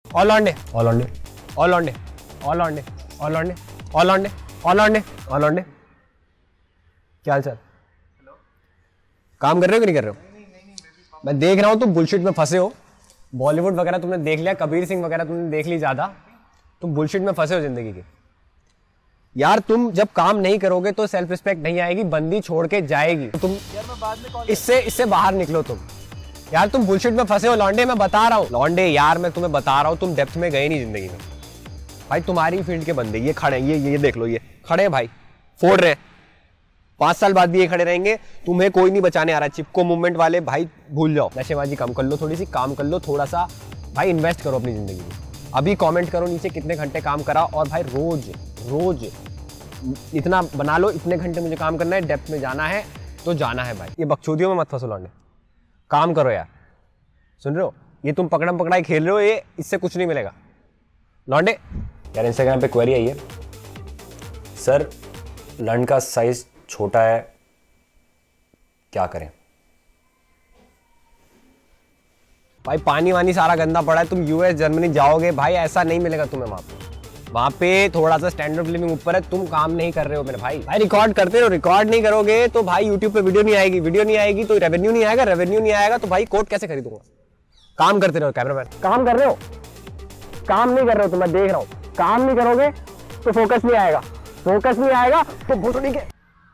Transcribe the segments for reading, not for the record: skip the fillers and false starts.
All लौंडे, all लौंडे, all लौंडे, ऑल लौंडे, ऑल लौंडे, ऑल लौंडे, ऑल लौंडे, ऑल लौंडे। क्या हाल चाल? काम कर रहे हो कि नहीं कर रहे हो? मैं देख रहा हूँ तुम बुलशिट में फंसे हो। बॉलीवुड वगैरह तुमने देख लिया, कबीर सिंह वगैरह तुमने देख ली ज्यादा। तुम बुलशिट में फंसे हो जिंदगी के। यार तुम जब काम नहीं करोगे तो सेल्फ रिस्पेक्ट नहीं आएगी, बंदी छोड़ के जाएगी। तुम यार मैं बाद में कॉल इससे बाहर निकलो तुम। यार तुम बुलशिट में फंसे हो लौंडे, मैं बता रहा हूँ लौंडे। यार मैं तुम्हें बता रहा हूँ, तुम डेप्थ में गए नहीं जिंदगी में। भाई तुम्हारी फील्ड के बंदे ये खड़े हैं, ये देख लो, ये खड़े हैं भाई, फोड़ रहे हैं। 5 साल बाद भी ये खड़े रहेंगे, तुम्हें कोई नहीं बचाने आ रहा। चिपको मूवमेंट वाले भाई भूल जाओ, नशेबाजी कम कर लो, थोड़ी सी काम कर लो, थोड़ा सा भाई इन्वेस्ट करो अपनी जिंदगी में। अभी कमेंट करो नीचे कितने घंटे काम करा, और भाई रोज इतना बना लो, इतने घंटे मुझे काम करना है, डेप्थ में जाना है तो जाना है भाई। ये बकचोदियों में मत फंसो लौंडे, काम करो यार। सुन रहे हो, ये तुम पकड़म पकड़ाई खेल रहे हो, ये इससे कुछ नहीं मिलेगा लौंडे। यार इंस्टाग्राम पे क्वेरी आई है, सर लंड का साइज छोटा है, क्या करें? भाई पानी वानी सारा गंदा पड़ा है, तुम यूएस जर्मनी जाओगे भाई, ऐसा नहीं मिलेगा तुम्हें वहां पे थोड़ा सा स्टैंडर्ड ऑफ लिविंग ऊपर है। तुम काम नहीं कर रहे हो मेरे भाई। भाई रिकॉर्ड करते रहो, रिकॉर्ड नहीं करोगे तो भाई यूट्यूब पे वीडियो नहीं आएगी, वीडियो नहीं आएगी तो रेवेन्यू नहीं आएगा, रेवेन्यू नहीं आएगा तो भाई कोट कैसे खरीदूंगा? काम करते रहो कैमरामैन, काम कर रहे हो, काम नहीं कर रहे हो तो मैं देख रहा हूँ। काम नहीं करोगे तो फोकस नहीं आएगा, फोकस नहीं आएगा तो भोसड़ी के।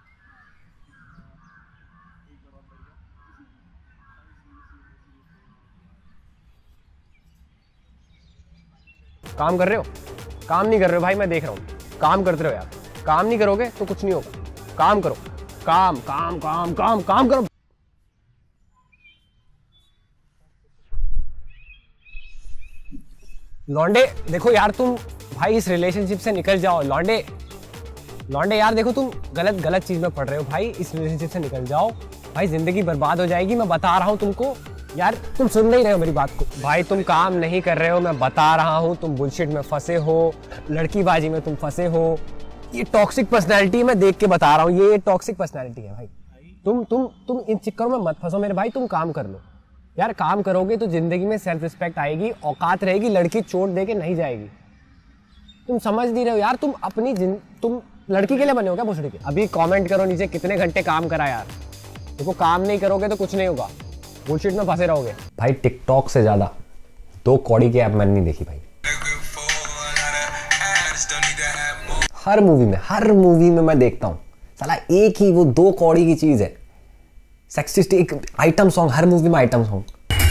काम कर रहे हो, काम नहीं कर रहे हो भाई, मैं देख रहा हूँ। काम करते रहो यार, काम नहीं करोगे तो कुछ नहीं होगा। काम करो, काम काम काम काम काम करो। लौंडे देखो यार, तुम भाई इस रिलेशनशिप से निकल जाओ लौंडे। लौंडे यार देखो, तुम गलत चीज में पड़ रहे हो भाई, इस रिलेशनशिप से निकल जाओ भाई, जिंदगी बर्बाद हो जाएगी। मैं बता रहा हूँ तुमको यार, तुम सुन नहीं रहे हो मेरी बात को। भाई तुम काम नहीं कर रहे हो, मैं बता रहा हूँ, तुम बुलशिट में फंसे हो, लड़कीबाजी में तुम फंसे हो। ये टॉक्सिक पर्सनैलिटी मैं देख के बता रहा हूँ, ये टॉक्सिक पर्सनैलिटी है भाई। तुम इन चक्करों में मत फंसो मेरे भाई, तुम काम कर लो यार। काम करोगे तो जिंदगी में सेल्फ रिस्पेक्ट आएगी, औकात रहेगी, लड़की चोट दे के नहीं जाएगी। तुम समझ नहीं रहे हो यार, तुम लड़की के लिए बने हो क्या भोसड़ी के? अभी कमेंट करो नीचे कितने घंटे काम करा यार। देखो काम नहीं करोगे तो कुछ नहीं होगा, बुलशिट में फंसे रहोगे भाई। टिकटॉक से ज्यादा 2 कौड़ी की ऐप मैंने नहीं देखी भाई। हर मूवी में मैं देखता हूँ साला एक ही वो 2 कौड़ी की चीज है, सेक्सिस्ट एक आइटम सॉन्ग, हर मूवी में आइटम सॉन्ग।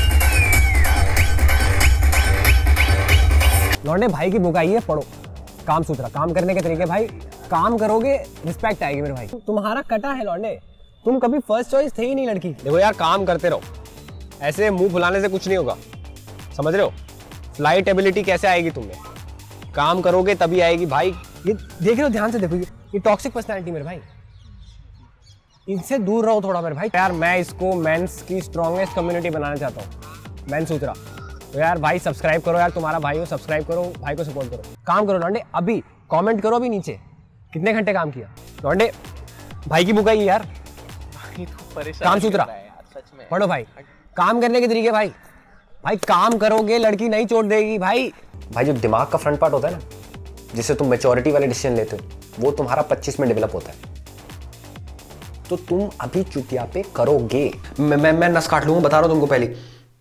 लौंडे भाई की बुक आई है, पढ़ो। काम सूत्रा, काम करने के तरीके भाई, काम करोगे रिस्पेक्ट आएगी मेरे भाई। तुम्हारा कटा है लौंडे, तुम कभी फर्स्ट चॉइस थे ही नहीं लड़की। देखो यार काम करते रहो, ऐसे मुंह फुलाने से कुछ नहीं होगा, समझ रहे हो? फ्लाइट एबिलिटी कैसे आएगी तुम्हें? काम करोगे तभी आएगी भाई। ये देख रहे हो, ध्यान से देखो, ये टॉक्सिक पर्सनैलिटी मेरे भाई, इनसे दूर रहो थोड़ा मेरे भाई। यार मैं इसको मेंस की स्ट्रॉन्गेस्ट कम्युनिटी बनाना चाहता हूँ, मेन सूत्रा। तो यार भाई सब्सक्राइब करो यार, तुम्हारा भाई हो, सब्सक्राइब करो, भाई को सपोर्ट करो। काम करो लौंडे, अभी कमेंट करो अभी नीचे कितने घंटे काम किया। लौंडे भाई की बुक आई यार, काम सूत्रा पढ़ो भाई। काम करने के तरीके भाई, भाई काम करोगे लड़की नहीं छोड़ देगी भाई। भाई जो दिमाग का फ्रंट पार्ट होता है ना, जिससे तुम मैच्योरिटी वाले डिसीजन लेते हो, वो तुम्हारा 25 में डेवलप होता है। तो तुम अभी चुतिया पे करोगे। मैं नस काट लूंगा, बता रहा हूं तुमको पहले।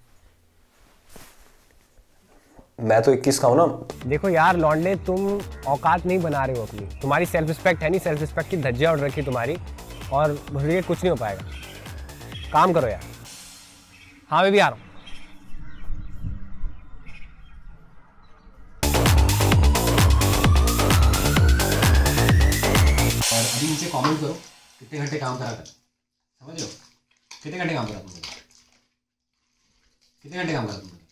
मैं तो 21 का हूं ना। देखो यार लौंडे, तुम औकात नहीं बना रहे हो अपनी, तुम्हारी सेल्फ रिस्पेक्ट है नहीं, सेल्फ रिस्पेक्ट की धज्जियां उड़ रखी तुम्हारी, और कुछ नहीं हो पाएगा। काम करो यार। हाँ मैं भी आ रहा हूँ। और अभी नीचे कमेंट करो कितने घंटे काम करा था, समझ रहे हो? कितने घंटे काम करा तुमने? कितने घंटे काम करा तुमने?